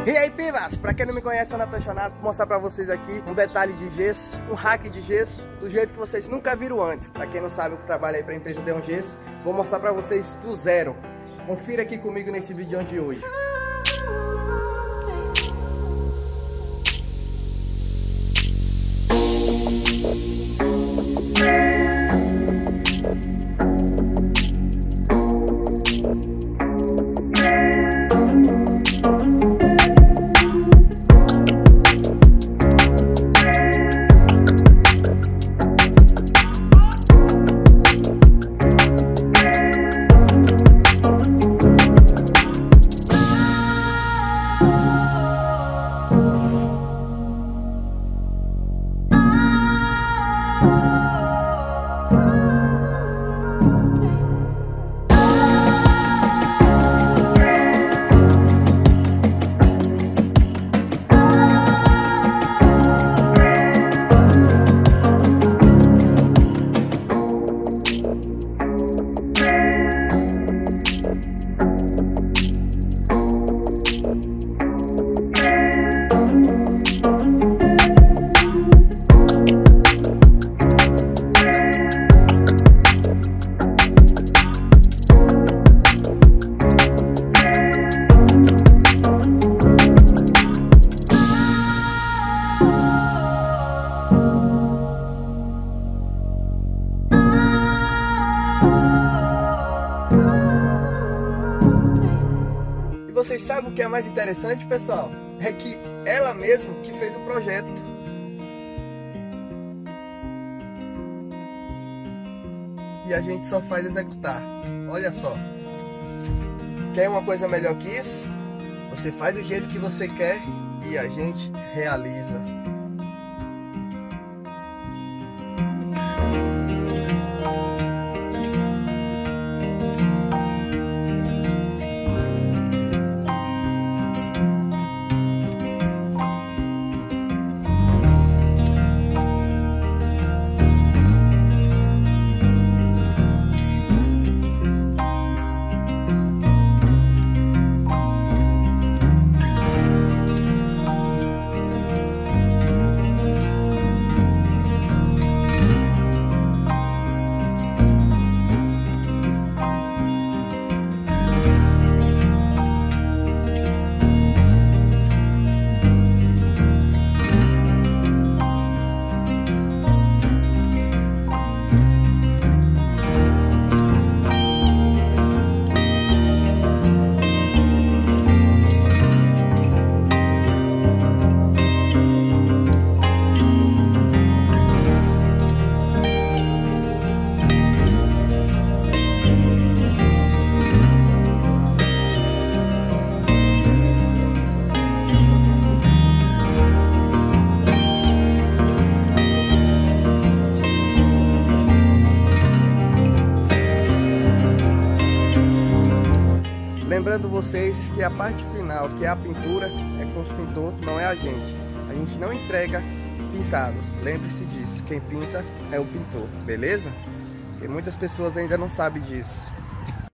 E aí, pivas, pra quem não me conhece, eu sou apaixonado. Vou mostrar pra vocês aqui um detalhe de gesso, um hack de gesso, do jeito que vocês nunca viram antes. Pra quem não sabe, eu trabalho aí pra empresa Deon Gesso, vou mostrar pra vocês do zero. Confira aqui comigo nesse vídeo de hoje. Vocês sabem o que é mais interessante, pessoal? É que ela mesma que fez o projeto. E a gente só faz executar. Olha só. Quer uma coisa melhor que isso? Você faz do jeito que você quer e a gente realiza. Lembrando vocês que a parte final, que é a pintura, é com os pintores, não é a gente. A gente não entrega pintado. Lembre-se disso, quem pinta é o pintor, beleza? Porque muitas pessoas ainda não sabem disso.